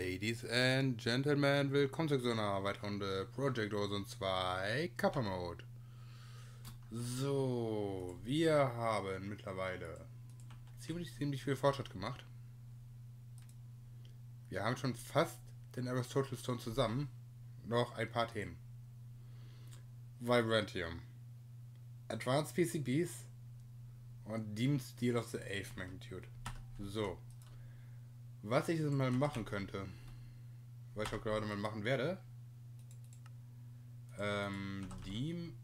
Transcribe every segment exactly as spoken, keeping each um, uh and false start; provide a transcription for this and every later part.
Ladies and Gentlemen, willkommen zu so einer weiteren Runde Project Ozone zwei Kappa Mode. So, wir haben mittlerweile ziemlich, ziemlich viel Fortschritt gemacht. Wir haben schon fast den Aristotle Stone zusammen. Noch ein paar Themen. Vibrantium, Advanced P C Bs und Demon Steel of the eighth Magnitude. So. Was ich jetzt mal machen könnte, was ich auch gerade mal machen werde, ähm, die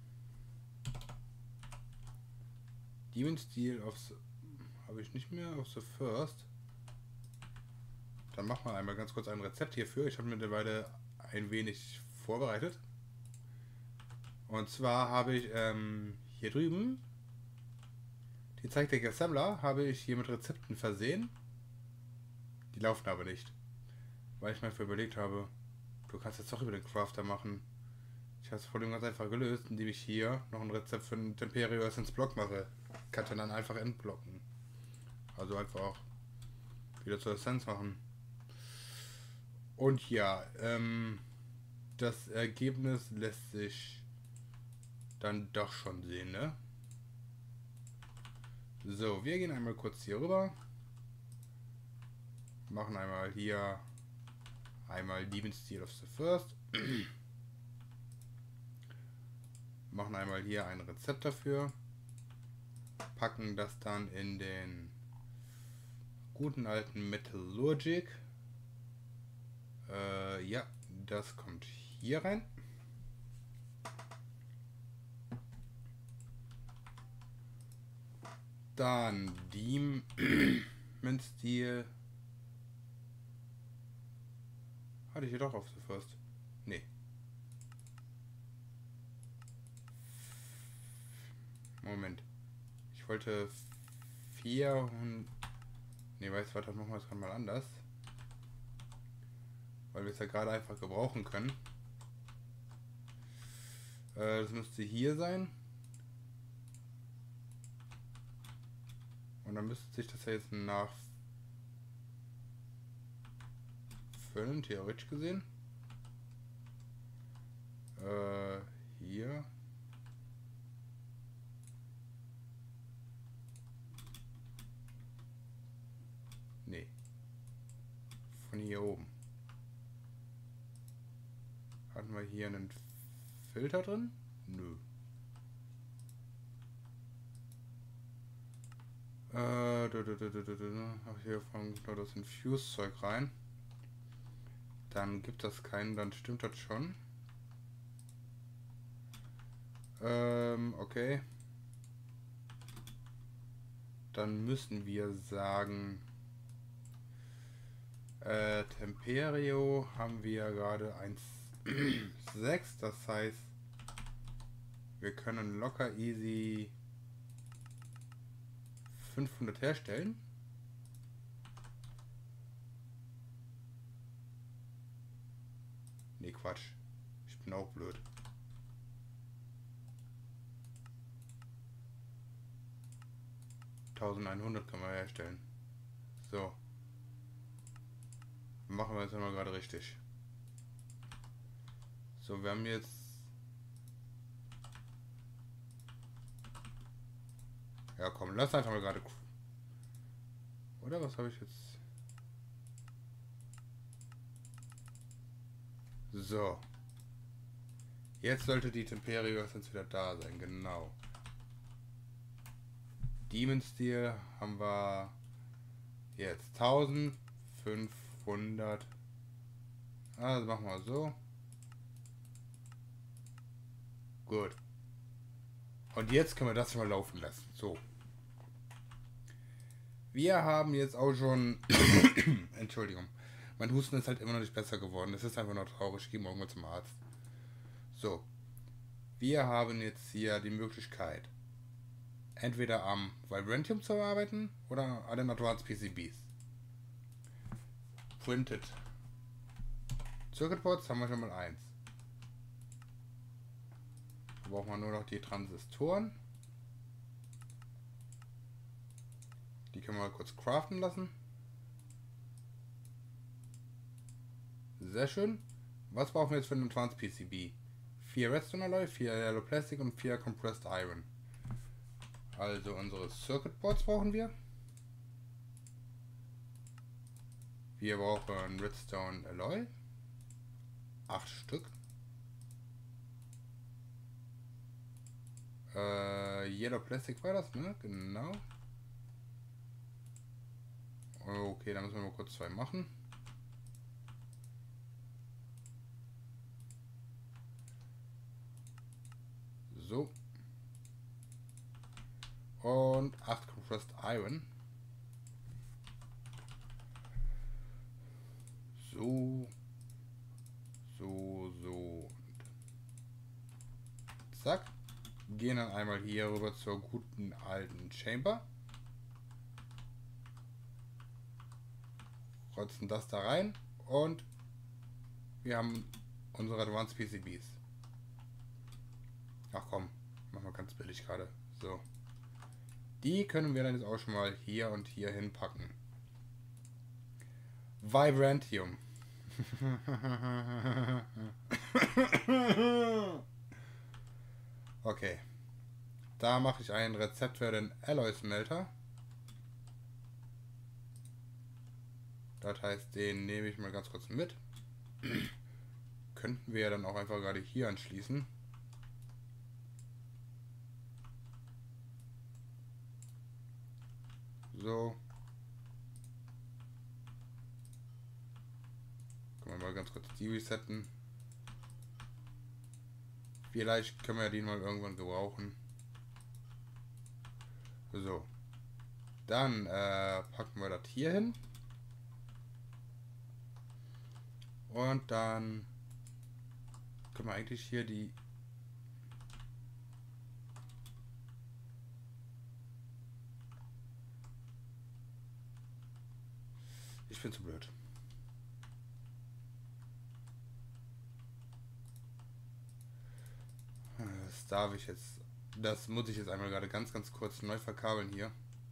Demon Steel of the, habe ich nicht mehr, of the First. Dann machen wir einmal ganz kurz ein Rezept hierfür. Ich habe mittlerweile ein wenig vorbereitet. Und zwar habe ich ähm, hier drüben die Zeichteck Assembler habe ich hier mit Rezepten versehen. Die laufen aber nicht. Weil ich mir einfach überlegt habe, du kannst jetzt doch über den Crafter machen. Ich habe das Problem ganz einfach gelöst, indem ich hier noch ein Rezept für den Temperio erst ins Block mache. Kann ich dann einfach entblocken. Also einfach auch wieder zur Essenz machen. Und ja, ähm, das Ergebnis lässt sich dann doch schon sehen, ne? So, wir gehen einmal kurz hier rüber. Machen einmal hier einmal Demon Steel of the First. Machen einmal hier ein Rezept dafür. Packen das dann in den guten alten Metallurgic. Äh, ja, das kommt hier rein. Dann Demon Steel. Hatte ich hier doch auf the First? Nee. Moment. Ich wollte vierhundert. Nee, weißt du was, dann machen wir es mal anders. Weil wir es ja gerade einfach gebrauchen können. Äh, das müsste hier sein. Und dann müsste sich das ja jetzt nach füllen, theoretisch gesehen. Äh, hier. Nee. Von hier oben. Hatten wir hier einen Filter drin? Nö. Äh, ach, hier kommt nur das Infuse-Zeug rein. Dann gibt das keinen, dann stimmt das schon. Ähm, okay. Dann müssen wir sagen, äh, Temperio haben wir gerade eins Komma sechs, das heißt, wir können locker easy fünfhundert herstellen. Nee, Quatsch. Ich bin auch blöd. eintausendeinhundert kann man herstellen. So. Machen wir jetzt mal gerade richtig. So, wir haben jetzt... Ja komm, lass einfach mal gerade... Oder was habe ich jetzt... So. Jetzt sollte die Temperio jetzt wieder da sein, genau. Demon Steel haben wir jetzt eintausendfünfhundert. Also machen wir so. Gut. Und jetzt können wir das mal laufen lassen. So. Wir haben jetzt auch schon... Entschuldigung. Mein Husten ist halt immer noch nicht besser geworden. Das ist einfach nur traurig. Ich gehe morgen mal zum Arzt. So. Wir haben jetzt hier die Möglichkeit, entweder am Vibrantium zu arbeiten oder an den Advanced P C Bs. Printed Circuit Boards haben wir schon mal eins. Da brauchen wir nur noch die Transistoren. Die können wir mal kurz craften lassen. Sehr schön. Was brauchen wir jetzt für einen Advanced P C B? vier Redstone Alloy, vier Yellow Plastic und vier Compressed Iron. Also unsere Circuit Boards brauchen wir. Wir brauchen Redstone Alloy. acht Stück. Äh, Yellow Plastic war das, ne? Genau. Okay, dann müssen wir mal kurz zwei machen. So. Und acht Compressed Iron. So. So, so. Und zack. Gehen dann einmal hier rüber zur guten alten Chamber. Rotzen das da rein. Und wir haben unsere Advanced P C Bs. Ach komm, machen wir ganz billig gerade. So. Die können wir dann jetzt auch schon mal hier und hier hinpacken. Vibrantium. Okay. Da mache ich ein Rezept für den Alloy Smelter. Das heißt, den nehme ich mal ganz kurz mit. Könnten wir ja dann auch einfach gerade hier anschließen. So. Können wir mal ganz kurz die resetten. Vielleicht können wir den mal irgendwann gebrauchen. So. Dann äh, packen wir das hier hin. Und dann können wir eigentlich hier die... Ich bin zu blöd. Das darf ich jetzt... Das muss ich jetzt einmal gerade ganz, ganz kurz neu verkabeln hier.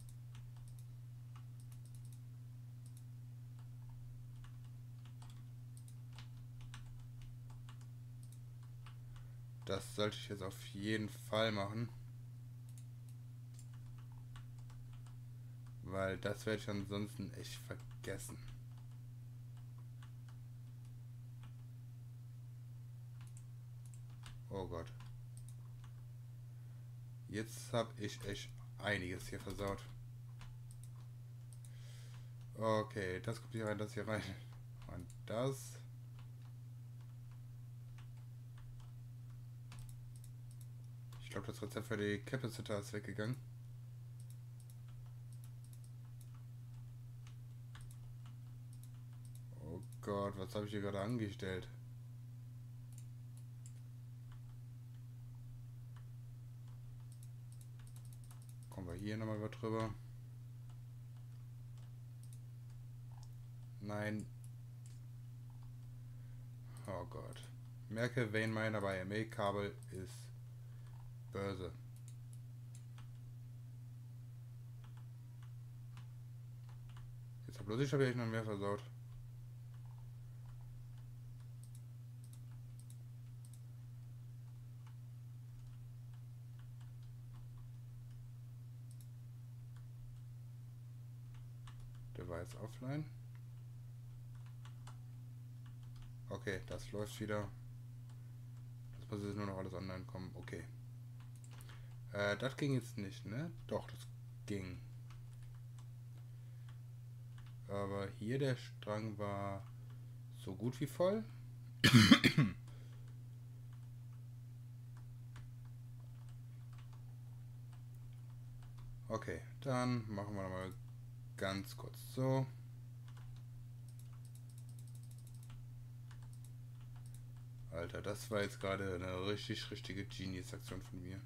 Das sollte ich jetzt auf jeden Fall machen. Weil das werde ich ansonsten echt vergessen. Oh Gott. Jetzt habe ich echt einiges hier versaut. Okay, das kommt hier rein, das hier rein. Und das. Ich glaube, das Rezept für die Capacitor ist weggegangen. Oh Gott, was habe ich hier gerade angestellt? Kommen wir hier nochmal was drüber. Nein. Oh Gott. Merke, Vein Miner bei M A-Kabel ist böse. Jetzt hab bloß ich habe ich noch mehr versaut. Device offline. Okay, das läuft wieder. Das muss jetzt nur noch alles online kommen. Okay. Äh, das ging jetzt nicht, ne? Doch, das ging. Aber hier der Strang war so gut wie voll. Okay, dann machen wir mal ganz kurz so. Alter, das war jetzt gerade eine richtig, richtige Genius-Aktion von mir.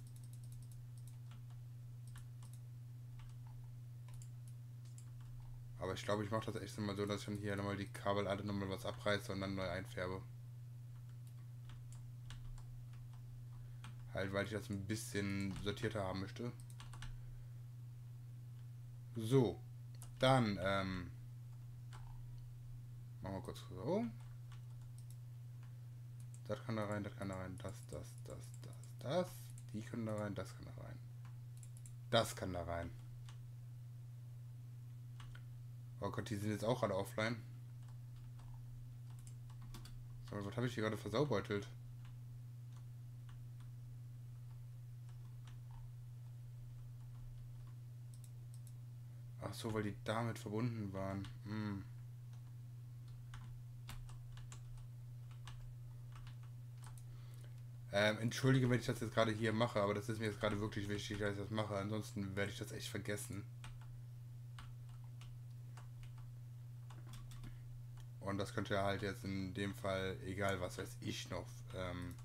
Aber ich glaube, ich mache das echt immer so, dass ich dann hier nochmal die Kabel alle nochmal was abreiße und dann neu einfärbe. Halt, weil ich das ein bisschen sortierter haben möchte. So, dann ähm, machen wir kurz so. Das kann da rein, das kann da rein, das, das, das, das, das. Die können da rein, das kann da rein. Das kann da rein. Oh Gott, die sind jetzt auch alle offline. So, was habe ich hier gerade versaubeutelt? Ach so, weil die damit verbunden waren. Hm. Ähm, entschuldige, wenn ich das jetzt gerade hier mache, aber das ist mir jetzt gerade wirklich wichtig, dass ich das mache. Ansonsten werde ich das echt vergessen. Und das könnte halt jetzt in dem Fall, egal was weiß ich noch, ähm,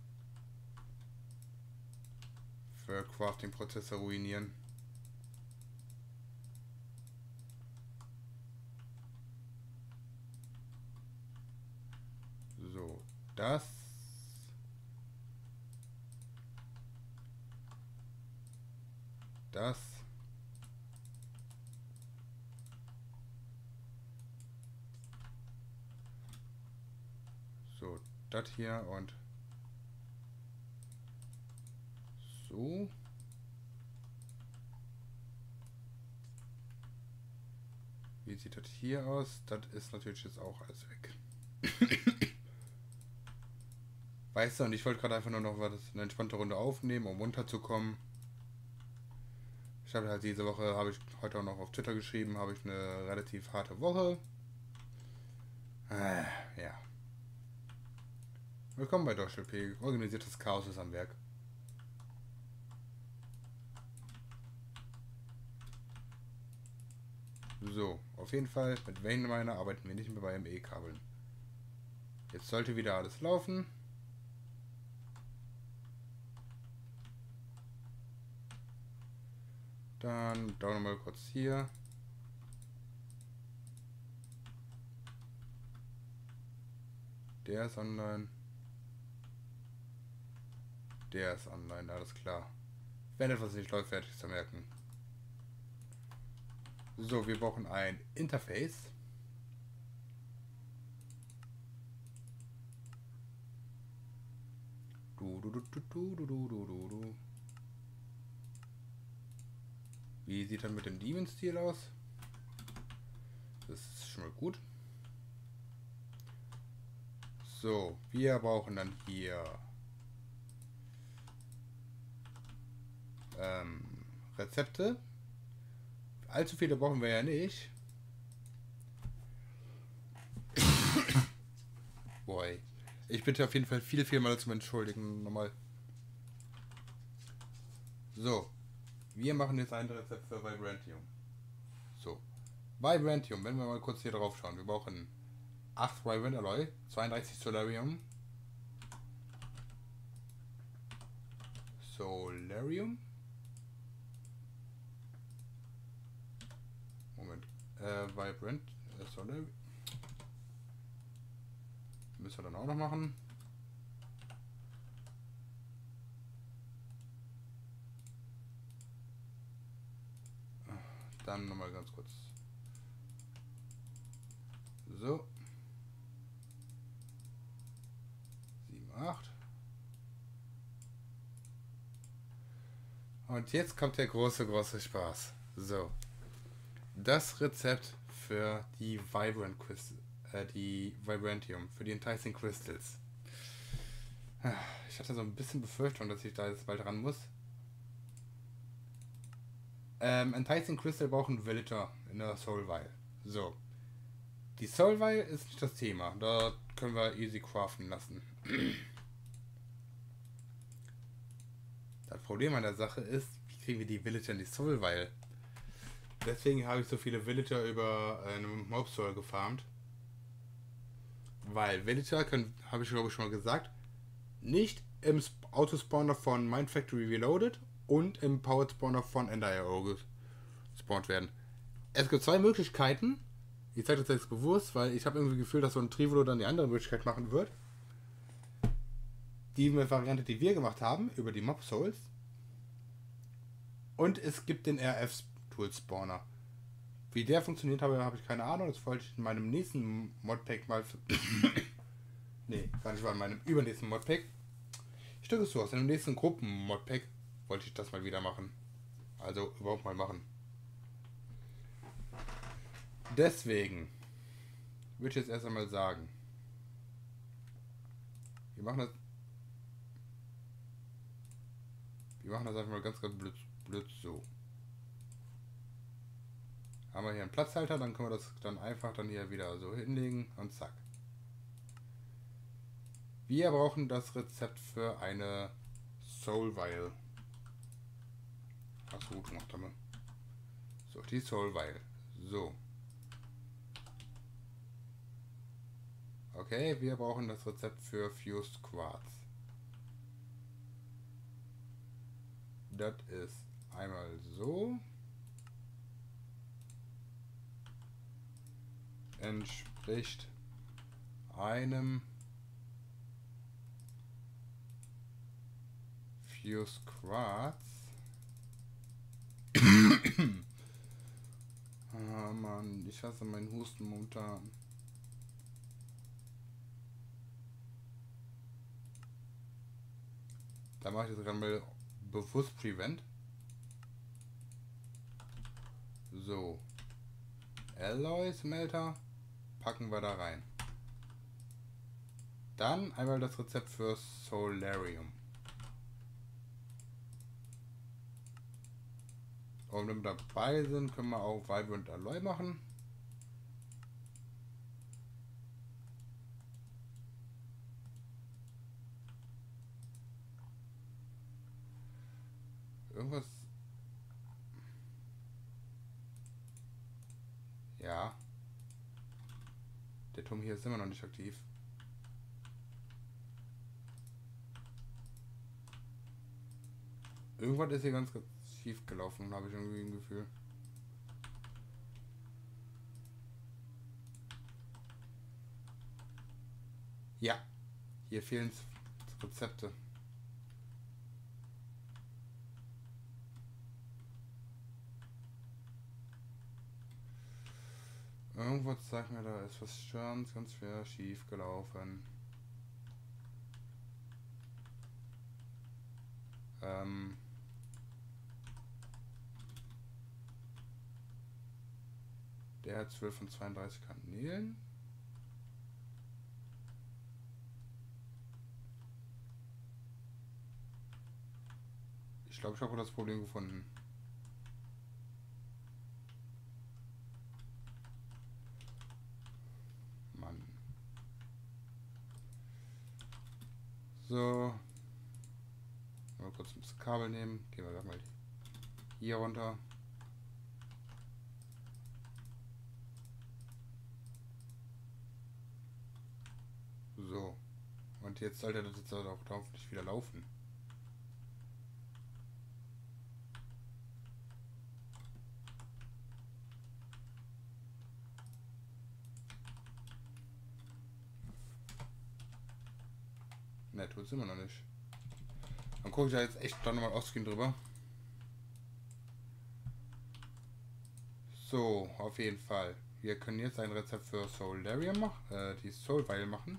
für Crafting-Prozesse ruinieren. So, das. Das. So, das hier und so. Wie sieht das hier aus? Das ist natürlich jetzt auch alles weg. Weißt du, und ich wollte gerade einfach nur noch was, eine entspannte Runde aufnehmen, um runterzukommen. Ich habe halt diese Woche, habe ich heute auch noch auf Twitter geschrieben, habe ich eine relativ harte Woche. Äh, ja. Willkommen bei Deutsch L P. Organisiertes Chaos ist am Werk. So, auf jeden Fall, mit Wayne Miner arbeiten wir nicht mehr bei M E-Kabeln. Jetzt sollte wieder alles laufen. Dann da nochmal kurz hier. Der ist online. Der ist online, alles klar. Wenn etwas nicht läuft, werde ich es merken. So, wir brauchen ein Interface. Du, du, du, du, du, du, du, du, du. Wie sieht dann mit dem Demon-Stil aus? Das ist schon mal gut. So, wir brauchen dann hier ähm, Rezepte. Allzu viele brauchen wir ja nicht. Boy. Ich bitte auf jeden Fall viel, viel mal zum Entschuldigen. Nochmal. So. Wir machen jetzt ein Rezept für Vibrantium. So. Vibrantium, wenn wir mal kurz hier drauf schauen. Wir brauchen acht Vibrant Alloy, zweiunddreißig Solarium. Solarium. Moment. Äh, Vibrant äh, Solarium. Müssen wir dann auch noch machen. Dann nochmal ganz kurz. So. sieben, acht. Und jetzt kommt der große, große Spaß. So. Das Rezept für die Vibrant Crystal, äh, die Vibrantium, für die Enticing Crystals. Ich hatte so ein bisschen Befürchtung, dass ich da jetzt bald ran muss. Ähm, Enticing Crystal brauchen Villager in der Soul Vial. So. Die Soul Vial ist nicht das Thema. Da können wir easy craften lassen. Das Problem an der Sache ist, wie kriegen wir die Villager in die Soul Vial? Deswegen habe ich so viele Villager über eine Mob Soul gefarmt. Weil Villager können, habe ich glaube ich schon mal gesagt, nicht im Autospawner von Mind Factory Reloaded und im Powered Spawner von Ender I O gespawnt werden. Es gibt zwei Möglichkeiten. Ich zeige das jetzt bewusst, weil ich habe irgendwie das Gefühl, dass so ein Trivolo dann die andere Möglichkeit machen wird. Die Variante, die wir gemacht haben, über die Mob Souls. Und es gibt den R F-Tool-Spawner. Wie der funktioniert habe, habe ich keine Ahnung. Das wollte ich in meinem nächsten Modpack mal Nee, gar nicht, war in meinem übernächsten Modpack. Ich drücke es so aus. In dem nächsten Gruppen-Modpack wollte ich das mal wieder machen. Also überhaupt mal machen. Deswegen würde ich jetzt erst einmal sagen, wir machen das. Wir machen das einfach mal ganz, ganz blöd, blöd so. Haben wir hier einen Platzhalter, dann können wir das dann einfach dann hier wieder so hinlegen und zack. Wir brauchen das Rezept für eine Soul Vial. Hast du gut gemacht, damit. So, die Soul Vial. So. Okay, wir brauchen das Rezept für Fused Quartz. Das ist einmal so. Entspricht einem Fused Quartz. Ah Mann, ich hasse meinen Husten momentan. Da mache ich jetzt gerade mal bewusst Prevent. So. Alloy Smelter packen wir da rein. Dann einmal das Rezept für Solarium. Und wenn wir dabei sind, können wir auch Vibrant Alloy machen. Irgendwas. Ja. Der Turm hier ist immer noch nicht aktiv. Irgendwas ist hier ganz, ganz schief gelaufen, habe ich irgendwie ein Gefühl. Ja. Hier fehlen Rezepte. Irgendwas sagt mir, da ist was ganz, ganz schwer schief gelaufen. Ähm. Der hat zwölf von zweiunddreißig Kanälen. Ich glaube, ich habe das Problem gefunden. Mann. So. Mal kurz das Kabel nehmen. Gehen wir mal hier runter. So. Und jetzt sollte das jetzt auch hoffentlich wieder laufen. Ne, tut es immer noch nicht. Dann gucke ich da jetzt echt dann nochmal offscreen drüber. So, auf jeden Fall. Wir können jetzt ein Rezept für Solarium machen, äh, die Soul Vial machen.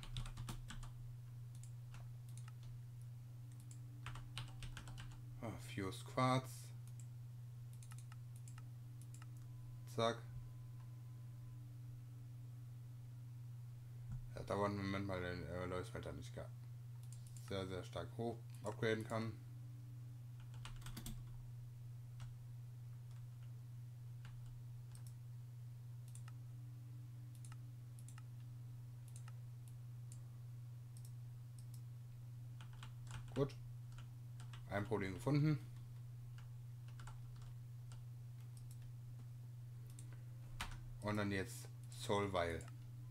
Ah, Fused Quartz. Zack. Ja, dauert einen Moment mal, den äh, Leuchtmelder nicht gar sehr, sehr stark hoch upgraden kann. Gut. Ein Problem gefunden. Und dann jetzt Soul Vial.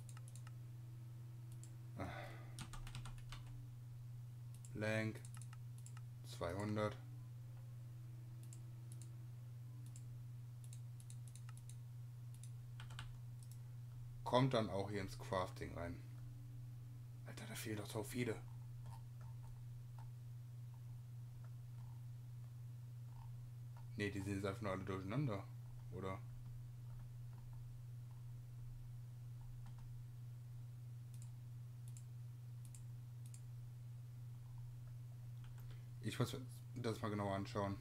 Blank. zweihundert. Kommt dann auch hier ins Crafting rein. Alter, da fehlen doch so viele. Ne, die sind jetzt einfach nur alle durcheinander, oder? Ich muss das mal genauer anschauen.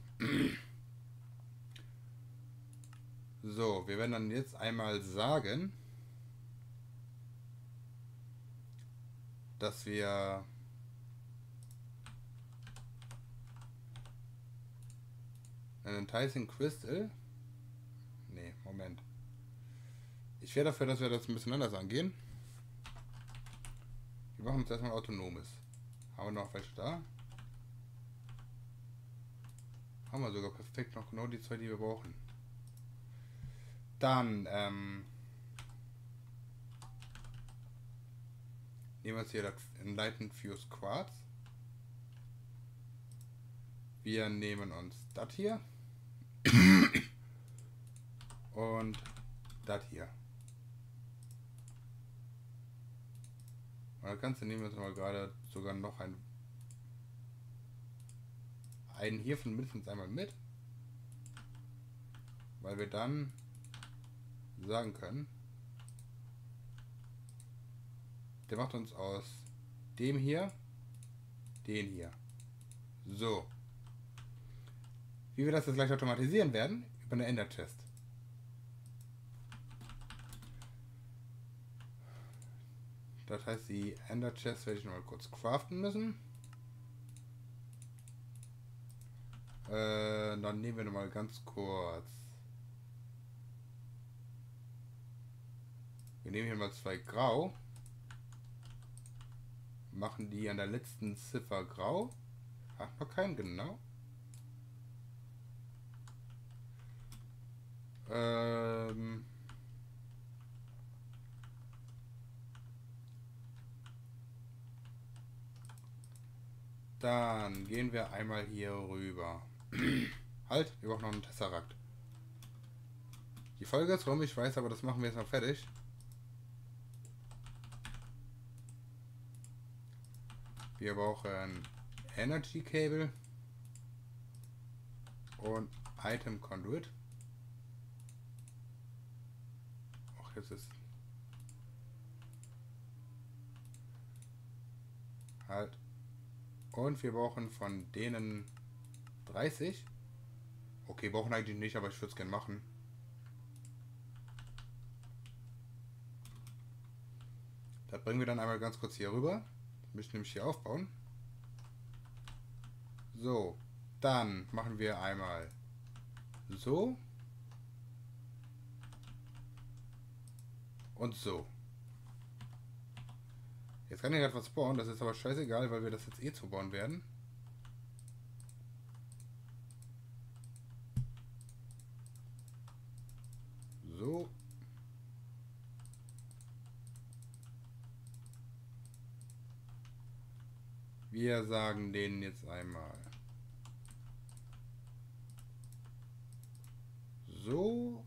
So, wir werden dann jetzt einmal sagen, dass wir einen Enticing Crystal. Nee, Moment. Ich wäre dafür, dass wir das ein bisschen anders angehen. Wir machen uns erstmal autonomes. Haben wir noch welche da? Haben wir sogar perfekt noch genau die zwei, die wir brauchen. Dann ähm, nehmen wir jetzt hier das Enlightened Fuse Quartz. Wir nehmen uns das hier. Und das hier. Und das Ganze nehmen wir jetzt mal gerade sogar noch ein einen hiervon mindestens einmal mit. Weil wir dann sagen können, der macht uns aus dem hier den hier. So. Wie wir das jetzt gleich automatisieren werden, über eine Ender Chest. Das heißt, die Ender Chest werde ich noch mal kurz craften müssen. Äh, dann nehmen wir noch mal ganz kurz. Wir nehmen hier mal zwei Grau. Machen die an der letzten Ziffer grau. Hat noch keinen, genau. Ähm. Dann gehen wir einmal hier rüber. Halt, wir brauchen noch einen Tesseract. Die Folge ist rum, ich weiß, aber das machen wir jetzt noch fertig. Wir brauchen Energy Cable und Item Conduit. Ach, jetzt ist halt. Und wir brauchen von denen dreißig. Okay, brauchen eigentlich nicht, aber ich würde es gerne machen. Das bringen wir dann einmal ganz kurz hier rüber. Müssen nämlich hier aufbauen. So, dann machen wir einmal so und so. Jetzt kann ich etwas bauen, das ist aber scheißegal, weil wir das jetzt eh zubauen werden. So. Wir sagen denen jetzt einmal so.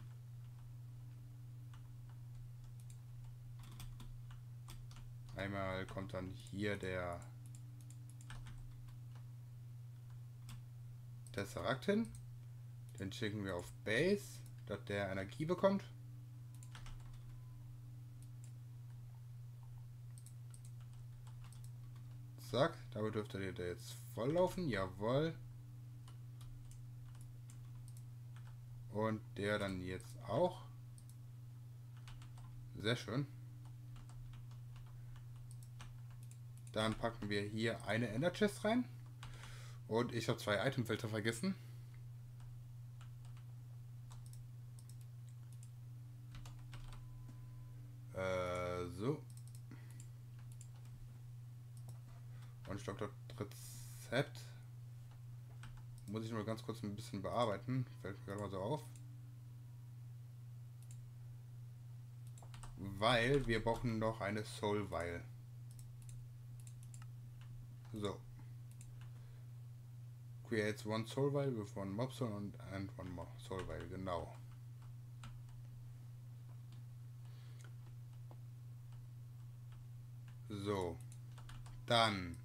Einmal kommt dann hier der Tesseract hin. Den schicken wir auf Base, dass der Energie bekommt. Zack, damit dürfte der jetzt voll laufen. Jawohl. Und der dann jetzt auch. Sehr schön. Dann packen wir hier eine Ender Chest rein. Und ich habe zwei Itemfilter vergessen. Äh, so. Und ich glaube, das Rezept muss ich mal ganz kurz ein bisschen bearbeiten. Fällt mir gerade mal so auf. Weil wir brauchen noch eine Soul Vial. So. Creates one soul vial with one mob soul and, and one more soul vial, genau. So. Dann.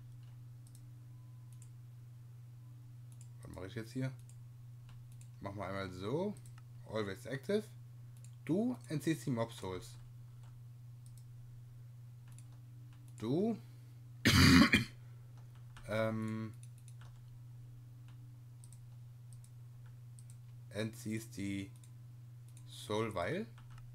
Was mache ich jetzt hier? Machen wir einmal so. Always active. Du entziehst die Mob Souls. Du ähm, entziehst die Soul Weil.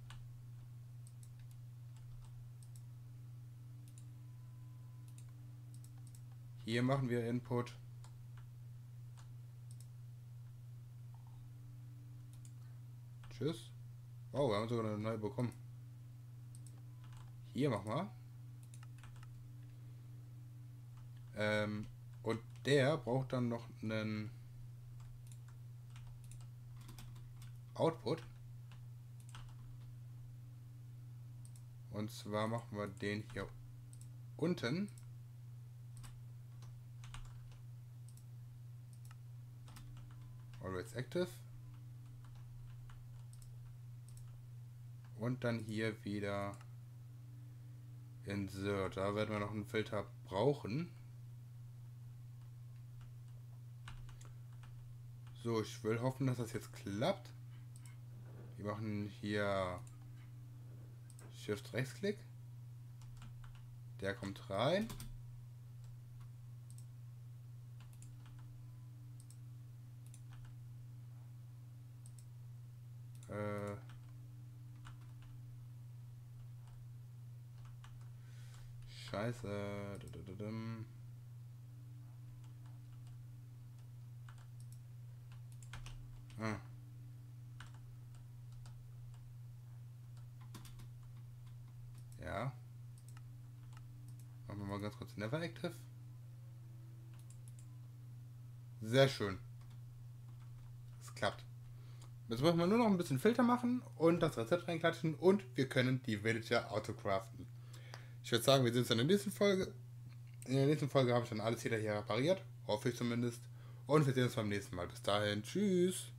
Hier machen wir Input. Tschüss. Oh, wir haben sogar eine neue bekommen. Hier machen wir. Ähm, und der braucht dann noch einen Output. Und zwar machen wir den hier unten. Always active. Und dann hier wieder Insert. Da werden wir noch einen Filter brauchen. So, ich will hoffen, dass das jetzt klappt. Wir machen hier Shift Rechtsklick. Der kommt rein. Äh Scheiße. Ah. Ja. Machen wir mal ganz kurz Never Active. Sehr schön. Es klappt. Jetzt müssen wir nur noch ein bisschen Filter machen und das Rezept reinklatschen und wir können die Villager autocraften. Ich würde sagen, wir sehen uns in der nächsten Folge. In der nächsten Folge habe ich dann alles wieder hier repariert. Hoffe ich zumindest. Und wir sehen uns beim nächsten Mal. Bis dahin. Tschüss.